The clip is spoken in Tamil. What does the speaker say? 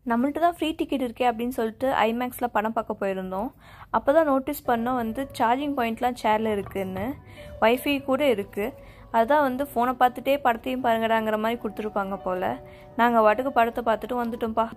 நம்மள்ட்ட தான் ஃப்ரீ டிக்கெட் இருக்கே அப்படின்னு சொல்லிட்டு ஐமேக்ஸில் படம் பார்க்க போயிருந்தோம். அப்போ தான் நோட்டீஸ் பண்ணோம் சார்ஜிங் பாயிண்ட்லாம் சேரில் இருக்குதுன்னு, வைஃபை கூட இருக்குது. அதுதான் ஃபோனை பார்த்துட்டே படத்தையும் பாருங்கடாங்கிற மாதிரி கொடுத்துருப்பாங்க போல். நாங்கள் வாட்டுக்கு படத்தை பார்த்துட்டு வந்துட்டோம்ப்பா.